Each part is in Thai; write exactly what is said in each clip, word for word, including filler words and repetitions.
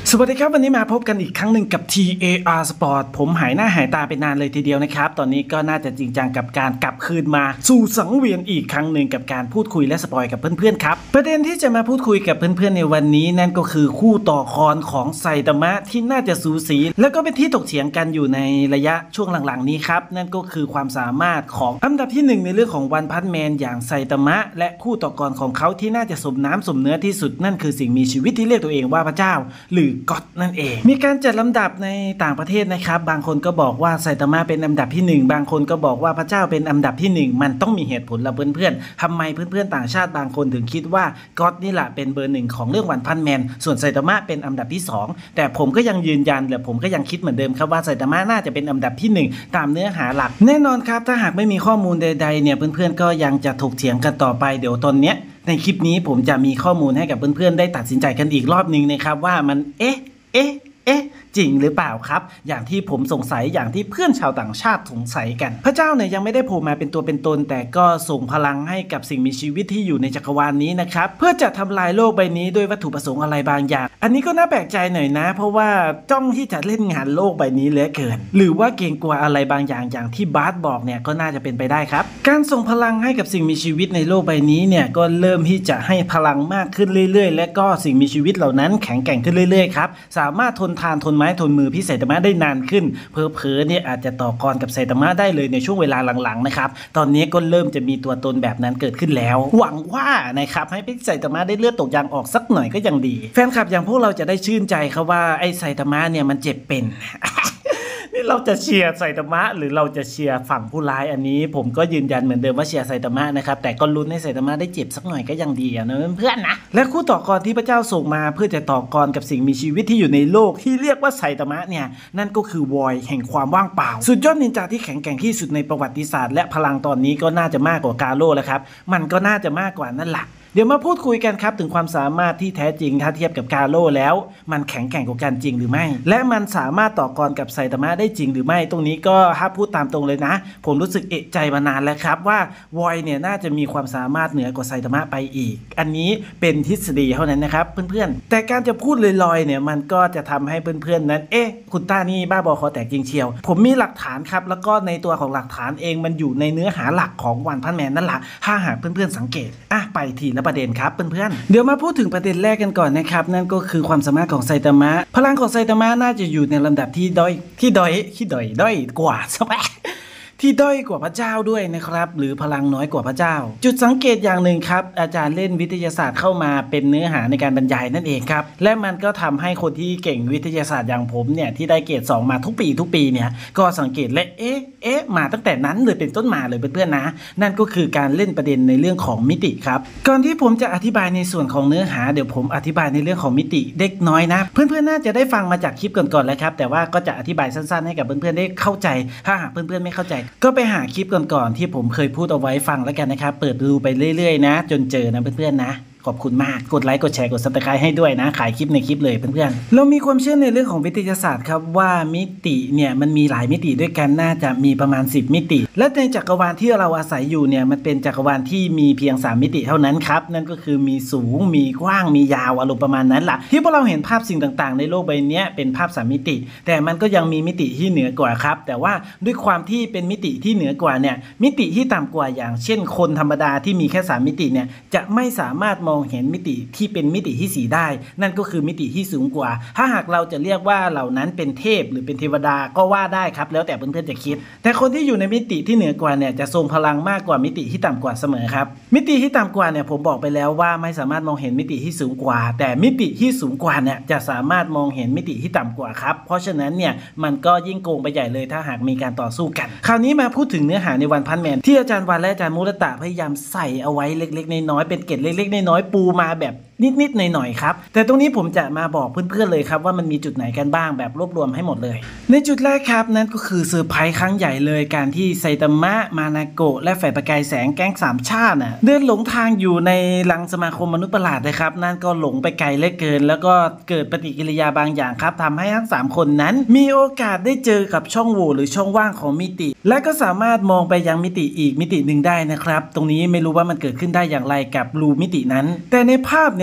สวัสดีครับวันนี้มาพบกันอีกครั้งหนึ่งกับ ที เอ อาร์ Sport ผมหายหน้าหายตาไปนานเลยทีเดียวนะครับตอนนี้ก็น่าจะจริงจังกับการกลับคืนมาสู่สังเวียนอีกครั้งหนึ่งกับการพูดคุยและสปอยกับเพื่อนๆครับประเด็นที่จะมาพูดคุยกับเพื่อนๆในวันนี้นั่นก็คือคู่ต่อคอนของไซตามะที่น่าจะสูสีแล้วก็เป็นที่ถกเถียงกันอยู่ในระยะช่วงหลังๆนี้ครับนั่นก็คือความสามารถของอันดับที่หนึ่งในเรื่องของวันพันแมนอย่างไซตามะและคู่ต่อกรของเขาที่น่าจะสมน้ำสมเนื้อที่สุดนั่นคือสิ่งมีชีวิตที่เรียกตัวเองว่าพระเจ้าหรือก็อดนั่นเองมีการจัดลำดับในต่างประเทศนะครับบางคนก็บอกว่าไซตามะเป็นอันดับที่หนึ่งบางคนก็บอกว่าพระเจ้าเป็นอันดับที่หนึ่งมันต้องมีเหตุผลละเพื่อนๆทำไมเพื่อนๆต่างชาติบางคนถึงคิดว่าก็อดนี่แหละเป็นเบอร์หนึ่งของเรื่องวันพันแมนส่วนไซตามะเป็นอันดับที่สองแต่ผมก็ยังยืนยันและผมก็ยังคิดเหมือนเดิมครับว่าไซตามะน่าจะเป็นอันดับที่หนึ่งตามเนื้อหาหลักแน่นอนครับถ้าหากไม่มีข้อมูลใดๆเนี่ยเพื่อนๆก็ยังจะถกเถียงกันต่อไปเดี๋ยวตอนเนี้ยในคลิปนี้ผมจะมีข้อมูลให้กับเพื่อนๆได้ตัดสินใจกันอีกรอบนึงนะครับว่ามันเอ๊ะเอ๊ะเอ๊ะจริงหรือเปล่าครับอย่างที่ผมสงสัยอย่างที่เพื่อนชาวต่างชาติสงสัยกันพระเจ้าเนี่ยยังไม่ได้โผล่มาเป็นตัวเป็นตนแต่ก็ส่งพลังให้กับสิ่งมีชีวิตที่อยู่ในจักรวาลนี้นะครับเพื่อจะทำลายโลกใบนี้ด้วยวัตถุประสงค์อะไรบางอย่างอันนี้ก็น่าแปลกใจหน่อยนะเพราะว่าจ้องที่จะเล่นงานโลกใบนี้เหลือเกินหรือว่าเกรงกลัวอะไรบางอย่างอย่างที่บาร์สบอกเนี่ยก็น่าจะเป็นไปได้ครับการส่งพลังให้กับสิ่งมีชีวิตในโลกใบนี้เนี่ยก็เริ่มที่จะให้พลังมากขึ้นเรื่อยๆและก็สิ่งมีชีวิตเหล่านั้นแข็งแกร่งขึ้นเรื่อยๆครับสามารถทนทานทนไม้ทนมือพิเศษได้นานขึ้นเพอเพอเนี่ยอาจจะต่อกรกับไซตามะได้เลยในช่วงเวลาหลังๆนะครับตอนนี้ก็เริ่มจะมีตัวตนแบบนั้นเกิดขึ้นแล้วหวังว่านะครับให้ไซตามะได้เลือดตกยางออกสักหน่อยก็ยังดีแฟนคลับอย่างพวกเราจะได้ชื่นใจครับว่าไอ้ไซตามะเนี่ยมันเจ็บเป็น นี่เราจะเชียร์ไซตามะหรือเราจะเชียร์ฝั่งผู้ร้ายอันนี้ผมก็ยืนยันเหมือนเดิมว่าเชียร์ไซตามะนะครับแต่ก็ลุ้นให้ไซตามะได้เจ็บสักหน่อยก็ยังดีนะเพื่อนๆนะและคู่ต่อกรที่พระเจ้าส่งมาเพื่อจะต่อกรกับสิ่งมีชีวิตที่อยู่ในโลกที่เรียกว่าไซตามะเนี่ยนั่นก็คือวอยแห่งความว่างเปล่าสุดยอดนินจาที่แข็งแกร่งที่สุดในประวัติศาสตร์และพลังตอนนี้ก็น่าจะมากกว่ากาโร่แล้วครับมันก็น่าจะมากกว่านั่นแหละเดี๋ยวมาพูดคุยกันครับถึงความสามารถที่แท้จริงถ้าเทียบกับกาโร่แล้วมันแข็งแกร่งกว่ากันจริงหรือไม่และมันสามารถต่อกรกับไซตามะได้จริงหรือไม่ตรงนี้ก็ถ้าพูดตามตรงเลยนะผมรู้สึกเอะใจมานานแล้วครับว่าวอยเนี่ยน่าจะมีความสามารถเหนือกว่าไซตามะไปอีกอันนี้เป็นทฤษฎีเท่านั้นนะครับเพื่อนๆแต่การจะพูดลอยๆเนี่ยมันก็จะทำให้เพื่อนๆนั้นเอ๊ะคุณต้านี่บ้าบอคอแตกจริงเชียวผมมีหลักฐานครับแล้วก็ในตัวของหลักฐานเองมันอยู่ในเนื้อหาหลักของวันพันแมนนั่นแหละถ้าหากเพื่อนๆสังเกตอ่ะไปทีละประเด็นครับเพื่อนๆเดี๋ยวมาพูดถึงประเด็นแรกกันก่อนนะครับนั่นก็คือความสามารถของไซตามะพลังของไซตามะน่าจะอยู่ในลำดับที่ด้อยที่ด้อยที่ด้อยด้อยกว่าใช่ไหมที่ด้อยกว่าพระเจ้าด้วยนะครับหรือพลังน้อยกว่าพระเจ้าจุดสังเกตอย่างหนึ่งครับอาจารย์เล่นวิทยาศาสตร์เข้ามาเป็นเนื้อหาในการบรรยายนั่นเองครับและมันก็ทำให้คนที่เก่งวิทยาศาสตร์อย่างผมเนี่ยที่ได้เกรดสองมาทุกปีทุกปีเนี่ยก็สังเกตและเอ๊ะเอ๊ะมาตั้งแต่นั้นเลยเป็นต้นมาเลยเพื่อนๆนะนั่นก็คือการเล่นประเด็นในเรื่องของมิติครับก่อนที่ผมจะอธิบายในส่วนของเนื้อหาเดี๋ยวผมอธิบายในเรื่องของมิติเล็กน้อยนะเพื่อนๆน่าจะได้ฟังมาจากคลิปก่อนๆแล้วครับแต่ว่าก็จะอธิบายสั้นๆให้กับเพื่อนๆได้เข้าใจถ้าหากเพื่อนๆไม่เข้าใจก็ไปหาคลิปก่อนๆที่ผมเคยพูดเอาไว้ฟังแล้วกันนะครับเปิดดูไปเรื่อยๆนะจนเจอนะเพื่อนๆนะขอบคุณมากกดไลค์กดแชร์กดซับสไครต์ให้ด้วยนะขายคลิปในคลิปเลยเพื่อนๆเรามีความเชื่อในเรื่องของวิทยาศาสตร์ครับว่ามิติเนี่ยมันมีหลายมิติด้วยกันน่าจะมีประมาณสิบมิติและในจักรวาลที่เราอาศัยอยู่เนี่ยมันเป็นจักรวาลที่มีเพียงสามมิติเท่านั้นครับนั่นก็คือมีสูงมีกว้างมียาวอารมณ์ประมาณนั้นล่ะที่พวกเราเห็นภาพสิ่งต่างๆในโลกใบนี้เป็นภาพสามมิติแต่มันก็ยังมีมิติที่เหนือกว่าครับแต่ว่าด้วยความที่เป็นมิติที่เหนือกว่าเนี่ยมิติที่ต่ำกว่าอย่างเช่นคนธรรมดาที่มีแค่สามมิติเนี่ยจะไม่สามารถมองเห็นมิติที่เป็นมิติที่สี่ได้นั่นก็คือมิติที่สูงกว่าถ้าหากเราจะเรียกว่าเหล่านั้นเป็นเทพหรือเป็นเทวดาก็ว่าได้ครับแล้วแต่เพื่อนๆจะคิดแต่คนที่อยู่ในมิติที่เหนือกว่าเนี่ยจะทรงพลังมากกว่ามิติที่ต่ำกว่าเสมอครับมิติที่ต่ำกว่าเนี่ยผมบอกไปแล้วว่าไม่สามารถมองเห็นมิติที่สูงกว่าแต่มิติที่สูงกว่าเนี่ยจะสามารถมองเห็นมิติที่ต่ำกว่าครับเพราะฉะนั้นเนี่ยมันก็ยิ่งโกงไปใหญ่เลยถ้าหากมีการต่อสู้กันคราวนี้มาพูดถึงเนื้อหาในวันพันแมนที่อาจารย์วันและอาจารย์มุรตะพยายามใส่เอาไว้เล็กๆน้อยๆเป็นเกร็ดเล็กๆน้อยๆปูมาแบบนิดๆหน่อยๆครับแต่ตรงนี้ผมจะมาบอกเพื่อนๆเลยครับว่ามันมีจุดไหนกันบ้างแบบรวบรวมให้หมดเลยในจุดแรกครับนั่นก็คือเซอร์ไพรส์ครั้งใหญ่เลยการที่ไซตามะมานาโกะและแฝดประกายแสงแก๊งสามชาติน่ะเดินหลงทางอยู่ในรังสมาคมมนุษย์ประหลาดนะครับนั่นก็หลงไปไกลเหลือเกินแล้วก็เกิดปฏิกิริยาบางอย่างครับทำให้ทั้งสามคนนั้นมีโอกาสได้เจอกับช่องโหว่หรือช่องว่างของมิติและก็สามารถมองไปยังมิติอีกมิติหนึ่งได้นะครับตรงนี้ไม่รู้ว่ามันเกิดขึ้นได้อย่างไรกับรูมิตินั้นแต่ในภาพเนี่ย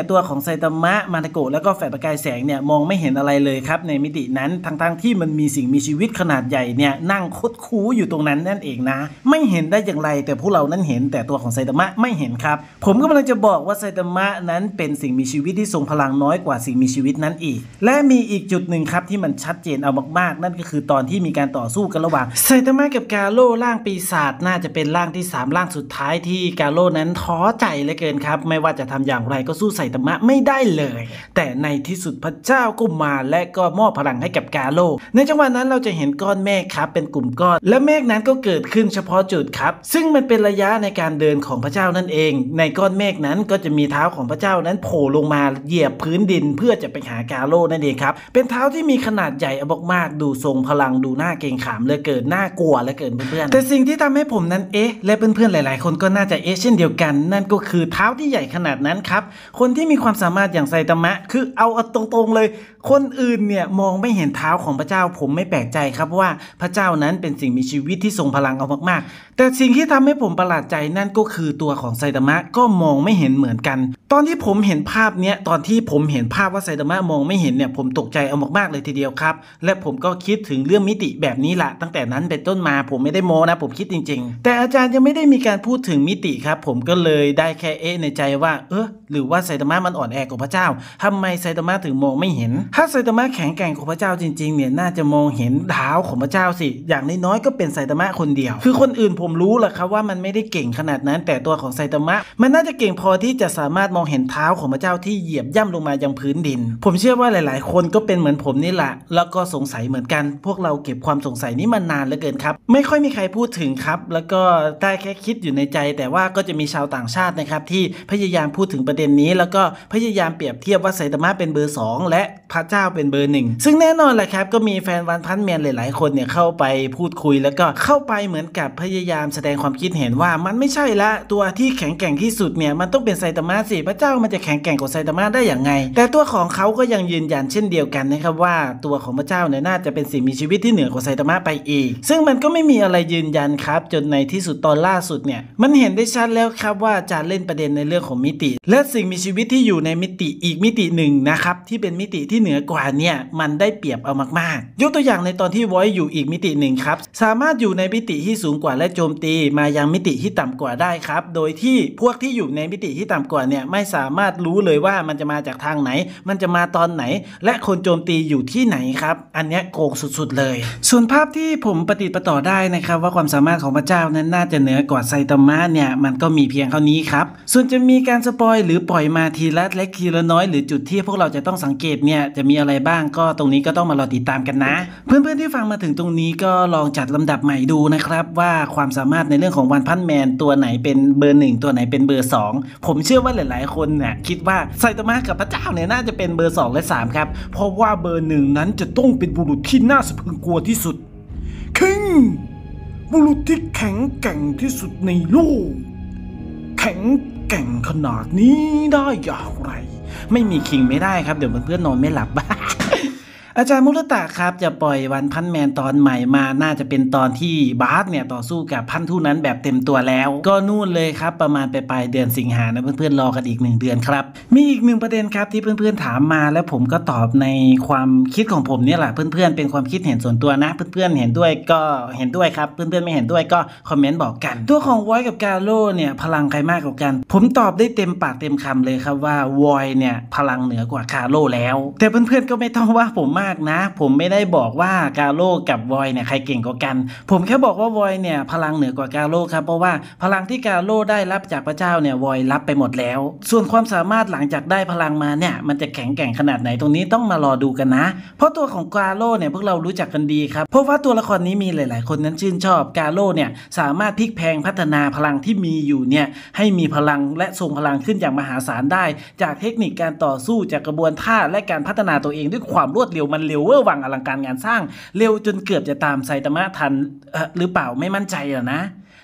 เนี่ยตัวของไซตามะมานาโกะแล้วก็แฝดประกายแสงเนี่ยมองไม่เห็นอะไรเลยครับในมิตินั้นทั้งๆที่มันมีสิ่งมีชีวิตขนาดใหญ่เนี่ยนั่งคดคู้อยู่ตรงนั้นนั่นเองนะไม่เห็นได้อย่างไรแต่พวกเรานั้นเห็นแต่ตัวของไซตามะไม่เห็นครับผมกำลังจะบอกว่าไซตามะนั้นเป็นสิ่งมีชีวิตที่ทรงพลังน้อยกว่าสิ่งมีชีวิตนั้นอีกและมีอีกจุดหนึ่งครับที่มันชัดเจนเอามากๆนั่นก็คือตอนที่มีการต่อสู้กันระหว่างไซตามะกับกาโร่ร่างปีศาจน่าจะเป็นร่างที่สามร่างสุดท้ายที่กาโร่นั้นท้อใจเหลือเกินครับไม่ว่าจะทำอย่างไรก็สู้ไซตามะไม่ได้เลยแต่ในที่สุดพระเจ้าก็มาและก็มอบพลังให้กับกาโร่ในจังหวะนั้นเราจะเห็นก้อนเมฆครับเป็นกลุ่มก้อนและเมฆนั้นก็เกิดขึ้นเฉพาะจุดครับซึ่งมันเป็นระยะในการเดินของพระเจ้านั่นเองในก้อนเมฆนั้นก็จะมีเท้าของพระเจ้านั้นโผล่ลงมาเหยียบพื้นดินเพื่อจะไปหากาโร่นั่นเองครับเป็นเท้าที่มีขนาดใหญ่มากๆดูทรงพลังดูน่าเกรงขามเหลือเกินน่ากลัวเหลือเกินเพื่อนๆแต่สิ่งที่ทำให้ผมนั้นเอ๊ะและเพื่อนๆหลายๆคนก็น่าจะเอ๊ะเช่นเดียวกันนั่นก็คือเท้าที่ใหญ่ขนาดนั้นครับคนที่มีความสามารถอย่างไซตามะคือเอาตรงๆเลยคนอื่นเนี่ยมองไม่เห็นเท้าของพระเจ้าผมไม่แปลกใจครับว่าพระเจ้านั้นเป็นสิ่งมีชีวิตที่ทรงพลังเอามากๆแต่สิ่งที่ทำให้ผมประหลาดใจนั่นก็คือตัวของไซตามะก็มองไม่เห็นเหมือนกันตอนที่ผมเห็นภาพเนี้ยตอนที่ผมเห็นภาพว่าไซตามะมองไม่เห็นเนี่ยผมตกใจเอามากๆเลยทีเดียวครับและผมก็คิดถึงเรื่องมิติแบบนี้แหละตั้งแต่นั้นเป็นต้นมาผมไม่ได้โม้นะผมคิดจริงๆแต่อาจารย์ยังไม่ได้มีการพูดถึงมิติครับผมก็เลยได้แค่เอ๊ะในใจว่าเออหรือว่าไซตามะมันอ่อนแอกว่าพระเจ้าทำไมไซตามะถึงมองไม่เห็นถ้าไซตามะแข็งแกร่งของพระเจ้าจริงๆเนี่ยน่าจะมองเห็นเท้าของพระเจ้าสิอย่างน้อยๆก็เป็นไซตามะคนเดียวคือคนอื่นผมรู้แหละครับว่ามันไม่ได้เก่งขนาดนั้นแต่ตัวของไซตามะมันน่าจะเก่งพอที่จะสามารถมองเห็นเท้าของพระเจ้าที่เหยียบย่ำลงมายังพื้นดินผมเชื่อว่าหลายๆคนก็เป็นเหมือนผมนี่แหละแล้วก็สงสัยเหมือนกันพวกเราเก็บความสงสัยนี้มานานเหลือเกินครับไม่ค่อยมีใครพูดถึงครับแล้วก็ได้แค่คิดอยู่ในใจแต่ว่าก็จะมีชาวต่างชาตินะครับที่พยายามพูดถึงประเด็นนี้แล้วก็พยายามเปรียบเทียบว่าไซตามะเป็นเบอร์สองและพระเจ้าเป็นเบอร์หนึ่งซึ่งแน่นอนแหละครับก็มีแฟนวันพันแมนหลายๆคนเนี่ยเข้าไปพูดคุยแล้วก็เข้าไปเหมือนกับพยายามแสดงความคิดเห็นว่ามันไม่ใช่ละตัวที่แข็งแกร่งที่สุดเนี่ยมันต้องเป็นไซตามะสิพระเจ้ามันจะแข็งแกร่งกว่าไซตามะได้อย่างไงแต่ตัวของเขาก็ยังยืนยันเช่นเดียวกันนะครับว่าตัวของพระเจ้าเนี่ยน่าจะเป็นสิ่งมีชีวิตที่เหนือกว่าไซตามะไปอีกซึ่งมันก็ไม่มีอะไรยืนยันครับจนในที่สุดตอนล่าสุดเนี่ยมันเห็นได้ชัดแล้วครับว่าอาจารย์เล่นประเด็นในเรื่องของมิติและสิ่งมีชีวิตที่อยู่ในมิติอีกมิติหนึ่งนะครับที่เป็นมิติที่เหนือกว่าเนี่ยมันได้เปรียบเอามากๆยกตัวอย่างในตอนที่วอยอยู่อีกมิติหนึ่งครับสามารถอยู่ในมิติที่สูงกว่าและโจมตีมายังมิติที่ต่ำกว่าได้ครับโดยที่พวกที่อยู่ในมิติที่ต่ำกว่าเนี่ยไม่สามารถรู้เลยว่ามันจะมาจากทางไหนมันจะมาตอนไหนและคนโจมตีอยู่ที่ไหนครับอันนี้โกงสุดๆเลยส่วนภาพที่ผมปฏิบัติต่อได้นะครับว่าความสามารถของพระเจ้านั้นน่าจะเหนือกว่าไซตามะเนี่ยมันก็มีเพียงเท่านี้ครับส่วนจะมีการสปอยหรือปล่อยมาทีละเล็กทีละน้อยหรือจุดที่พวกเราจะต้องสังเกตเนี่ยจะมีอะไรบ้างก็ตรงนี้ก็ต้องมารอติดตามกันนะเพื่อนๆที่ฟังมาถึงตรงนี้ก็ลองจัดลำดับใหม่ดูนะครับว่าความสามารถในเรื่องของวันพันแมนตัวไหนเป็นเบอร์หนึ่งตัวไหนเป็นเบอร์สองผมเชื่อว่าหลายๆคนเนี่ยคิดว่าไซตามะกับพระเจ้าเนี่ยน่าจะเป็นเบอร์สองและสามครับเพราะว่าเบอร์หนึ่งนั้นจะต้องเป็นบุรุษที่น่าสะพรึงกลัวที่สุดคิงบุรุษที่แข็งแกร่งที่สุดในโลกแข็งแกร่งขนาดนี้ได้อย่างไรไม่มีคิงไม่ได้ครับเดี๋ยวเพื่อนๆนอนไม่หลับ อาจารย์มุรตะครับจะปล่อยวันพันแมนตอนใหม่มาน่าจะเป็นตอนที่บาสเนี่ยต่อสู้กับพันธุนั้นแบบเต็มตัวแล้วก็นู่นเลยครับประมาณปลายเดือนสิงหานะเพื่อนๆรอกันอีกหนึ่งเดือนครับมีอีกหนึ่งประเด็นครับที่เพื่อนๆถามมาและผมก็ตอบในความคิดของผมเนี่ยแหละเพื่อนๆเป็นความคิดเห็นส่วนตัวนะเพื่อนๆเห็นด้วยก็เห็นด้วยครับเพื่อนๆไม่เห็นด้วยก็คอมเมนต์บอกกันตัวของวอยกับกาโร่เนี่ยพลังใครมากกว่ากันผมตอบได้เต็มปากเต็มคำเลยครับว่าวอยเนี่ยพลังเหนือกว่ากาโร่แล้วแต่เพื่อนๆก็ไม่ต้องว่าผมมากนะผมไม่ได้บอกว่ากาโร่กับวอยเนี่ยใครเก่งกว่ากันผมแค่บอกว่าวอยเนี่ยพลังเหนือกว่ากาโร่ครับเพราะว่าพลังที่กาโร่ได้รับจากพระเจ้าเนี่ยวอยรับไปหมดแล้วส่วนความสามารถหลังจากได้พลังมาเนี่ยมันจะแข็งแกร่งขนาดไหนตรงนี้ต้องมารอดูกันนะเพราะตัวของกาโร่เนี่ยพวกเรารู้จักกันดีครับเพราะว่าตัวละครนี้มีหลายๆคนนั้นชื่นชอบกาโร่เนี่ยสามารถพลิกแพลงพัฒนาพลังที่มีอยู่เนี่ยให้มีพลังและทรงพลังขึ้นอย่างมหาศาลได้จากเทคนิคการต่อสู้จากกระบวนท่าและการพัฒนาตัวเองด้วยความรวดเร็วมันเร็วเวอร์วังอลังการงานสร้างเร็วจนเกือบจะตามไซตามะทันหรือเปล่าไม่มั่นใจอะนะ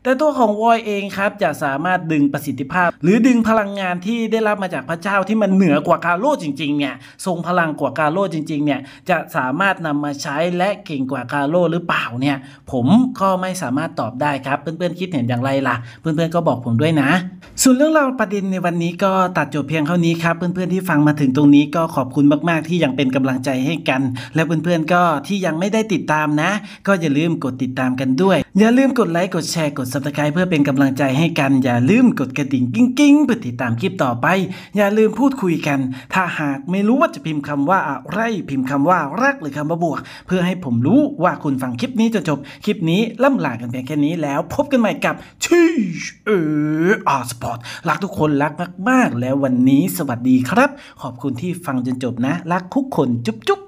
แต่ตัวของวอยเองครับจะสามารถดึงประสิทธิภาพหรือดึงพลังงานที่ได้รับมาจากพระเจ้าที่มันเหนือกว่ากาโร่จริงๆเนี่ยทรงพลังกว่ากาโร่จริงๆเนี่ยจะสามารถนำมาใช้และเก่งกว่ากาโร่หรือเปล่าเนี่ยผมก็ไม่สามารถตอบได้ครับเพื่อนๆคิดเห็นอย่างไรล่ะเพื่อนๆก็บอกผมด้วยนะส่วนเรื่องราวประเด็นในวันนี้ก็ตัดจบเพียงเท่านี้ครับเพื่อนๆที่ฟังมาถึงตรงนี้ก็ขอบคุณมากๆที่ยังเป็นกำลังใจให้กันและเพื่อนๆก็ที่ยังไม่ได้ติดตามนะก็อย่าลืมกดติดตามกันด้วยอย่าลืมกดไลค์กดแชร์กด ซับสไครบ์ เพื่อเป็นกำลังใจให้กันอย่าลืมกดกระดิ่งกิ้งๆเพื่อติดตามคลิปต่อไปอย่าลืมพูดคุยกันถ้าหากไม่รู้ว่าจะพิมพ์คำว่าอะไรพิมพ์คำว่ารักหรือคำว่าบวกเพื่อให้ผมรู้ว่าคุณฟังคลิปนี้จนจบคลิปนี้ล่ำลากันเพียงแค่นี้แล้วพบกันใหม่กับทีเออาร์สปอร์ตรักทุกคนรักมากๆแล้ววันนี้สวัสดีครับขอบคุณที่ฟังจนจบนะรักทุกคนจุ๊บ